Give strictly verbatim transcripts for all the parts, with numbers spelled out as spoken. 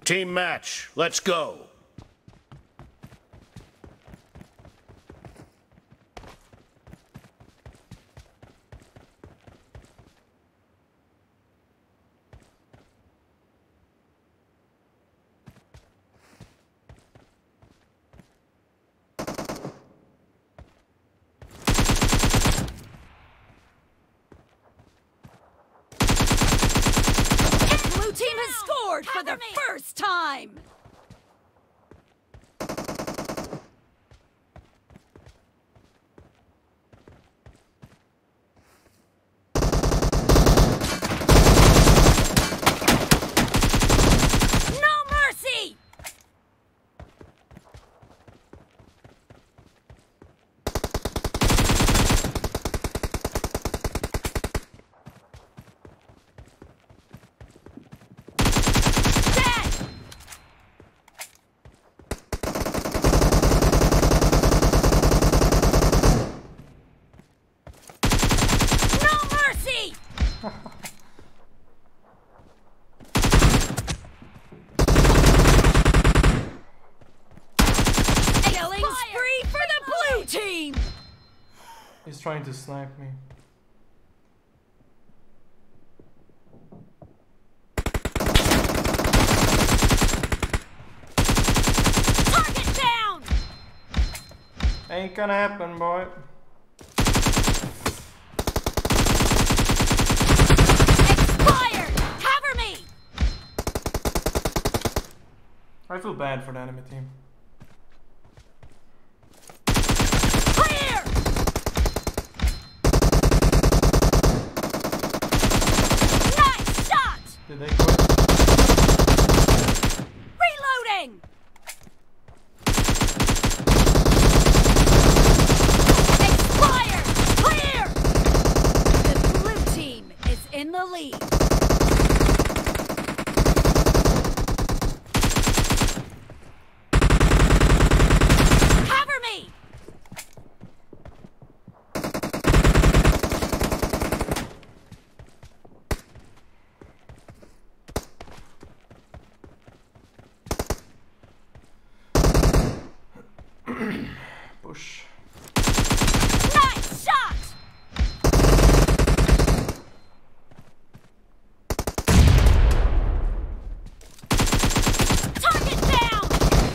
Team match, let's go. Team has scored for the first time! No mercy! He's trying to snipe me. Target down! Ain't gonna happen, boy. Expired! Cover me! I feel bad for the enemy team. Did they quit? Reloading! Expired! Clear! The blue team is in the lead. Cover me! Push. Nice shot! Target down!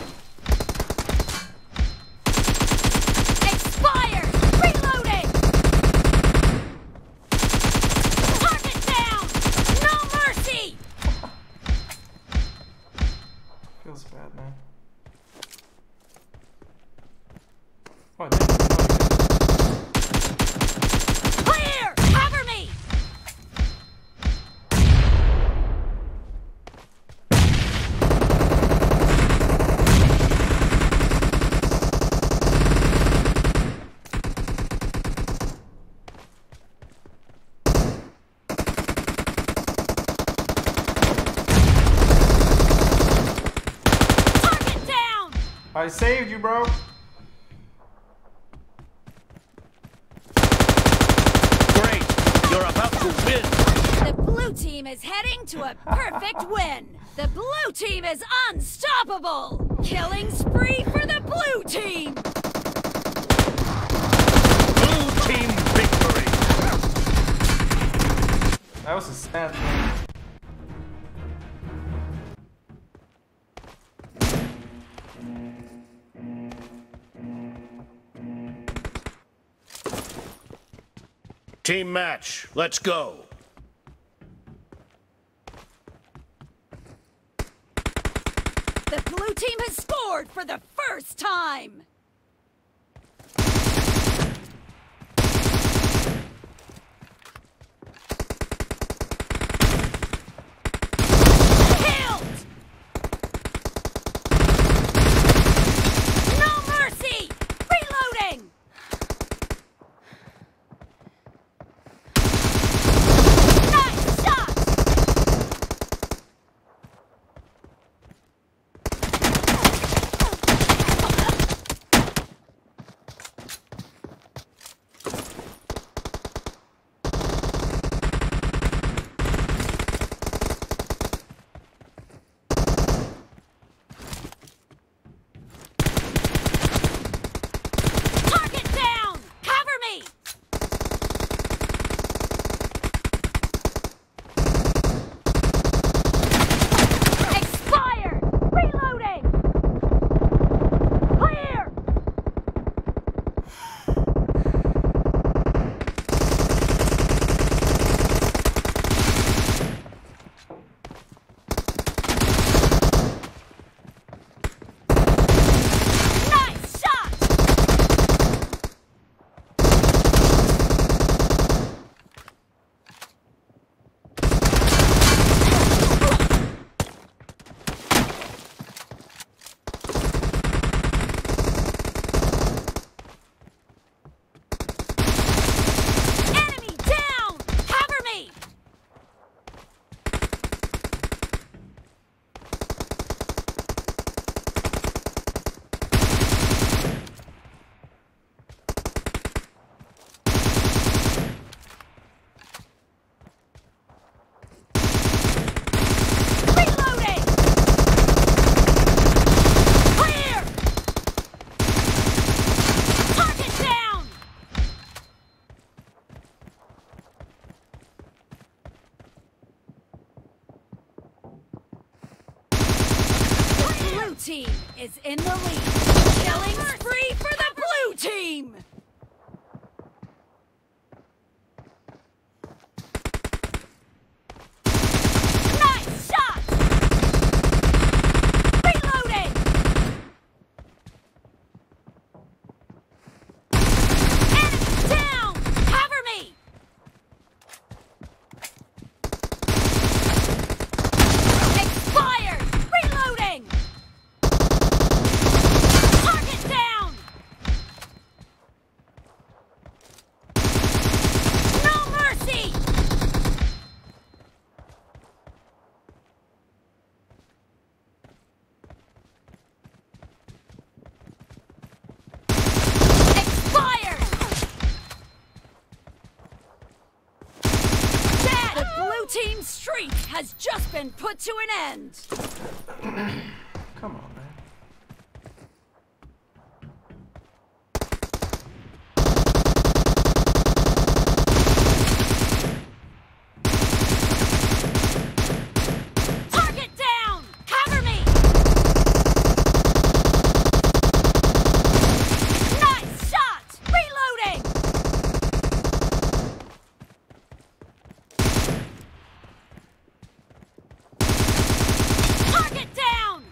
Expired! Reloading! Target down! No mercy! Feels bad, man. Clear! Cover me! Target down! I saved you, bro. You're about to win! The blue team is heading to a perfect win! The blue team is unstoppable! Killing spree for the blue team! Blue team victory! That was a sad thing. Team match, let's go. The blue team has scored for the first time! Killed! No mercy! Reloading! Nice shot! team is in the lead. Killing spree for the blue team! Nice shot! Reloading! Enemy down! Cover me! Expired! Reloading! Target down! No mercy! Expired! Dead! The blue team's streak has just been put to an end. Come on, man. Target down! Cover me! Nice shot! Reloading! Target down!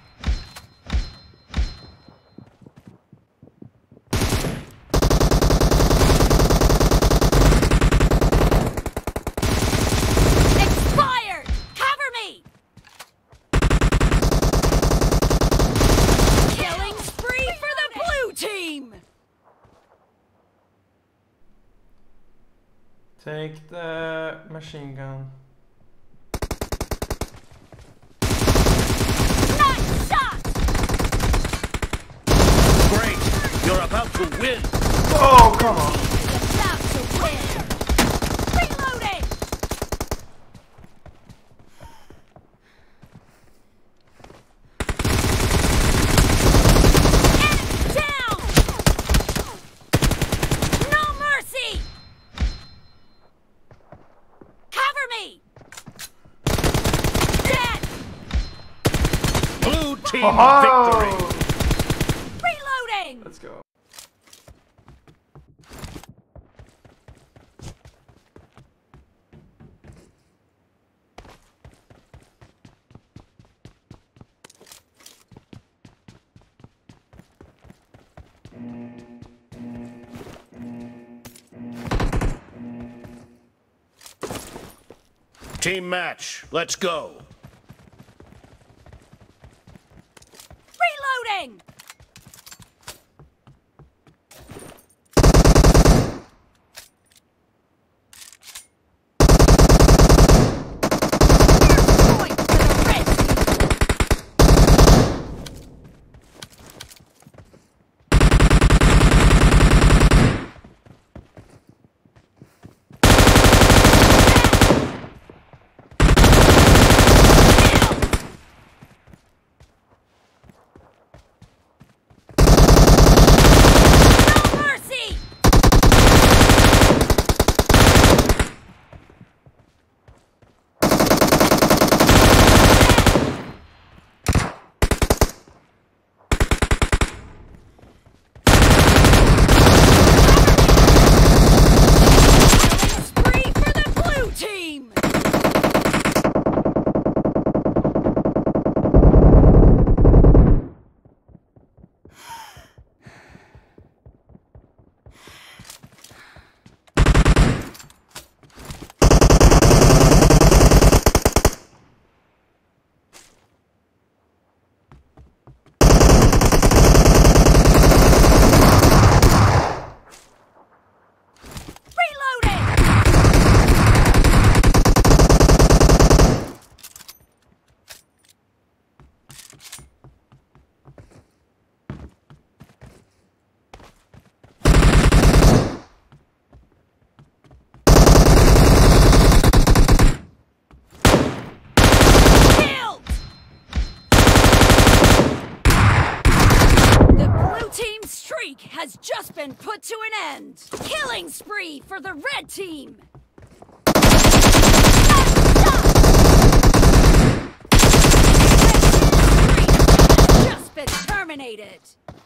Expired! Cover me! Killing spree for the blue team! Take the machine gun. Nice shot! Great! You're about to win! Oh, come on. Is about to win! Reloading! Enemy down! No mercy! Cover me! Dead! Blue team Oh! victory! Reloading! Let's go. Team match, let's go! Reloading! Point for the red team! No mercy! Killing spree for the blue team! Reloading! Killed! The blue team's streak has just been put to an end. Killing spree for the red team. Nice shot! Red team's streak has just been terminated.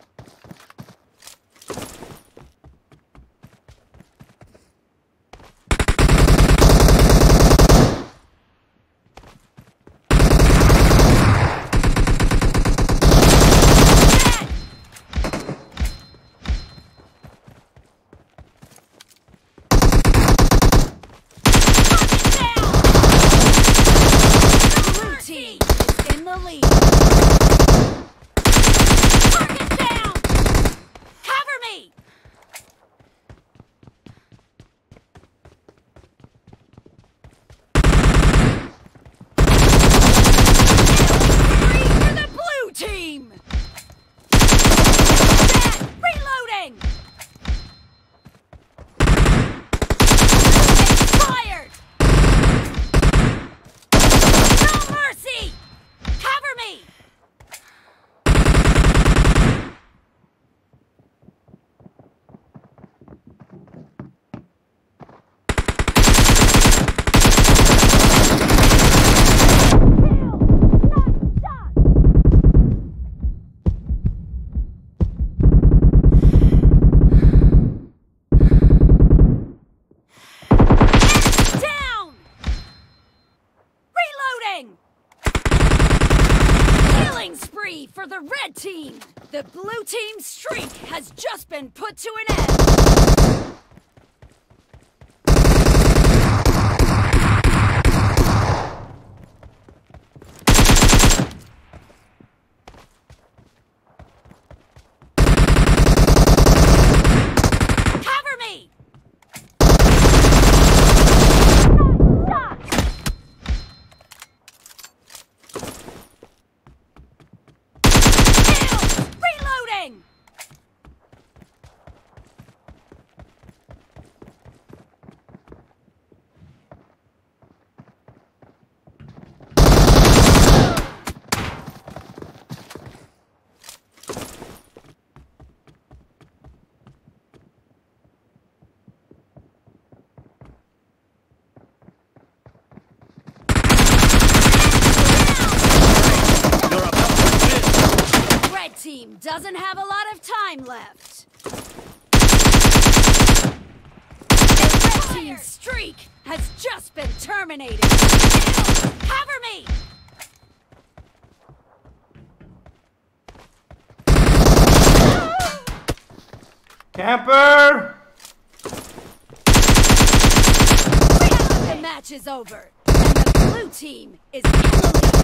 Spree for the red team! The blue team's streak has just been put to an end! Cover me! Team doesn't have a lot of time left. The red team's streak has just been terminated. Cover me! Camper! The match is over, and the blue team is in the lead.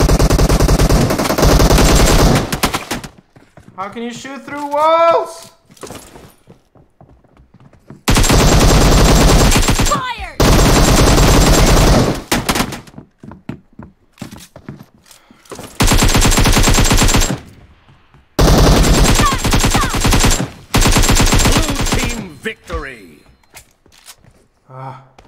How can you shoot through walls? Fired! Blue team victory! Ah.